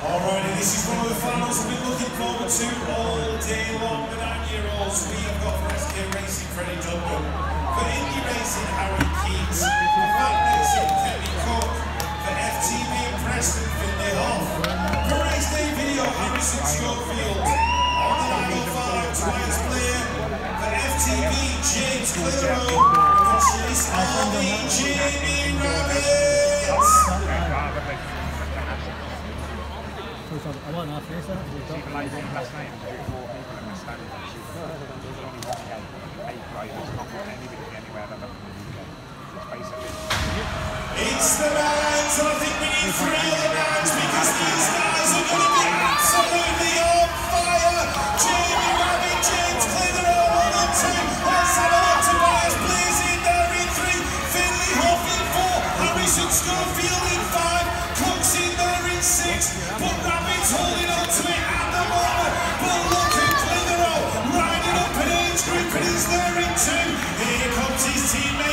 Alrighty, this is one of the finals we've been looking forward to all day long. The 9-year-olds we have got for SK Racing, Freddie Dundon. For Indie Racing, Harry Keats. For Fat Racing, Kevin Cook. For FTV and Preston, Finlay Hoff. For Race Day Video, Harrison Schofield. On the 905, Tobias Blair. For FTV, James Clitheroe. For Chase Harvey, Jamie Rabbits. I wasn't after this, even last night, there were 4 people in the stand. There's only one game, 8 riders, not anybody anywhere that in the UK. Basically. It's the nines, and I think we need 3 other nines because these guys are going to be absolutely on fire. Jamie Rabbit, James Clitheroe, 1 and 2. Let's have a look. Tobias Blaze in there in 3. Finlay Hoff in 4. Harrison Schofield in 5. Cook's in there in 6. But Rabbit's holding on to it at the moment. But look at Clitheroe riding up an age group and he's there in 2. Here comes his teammate.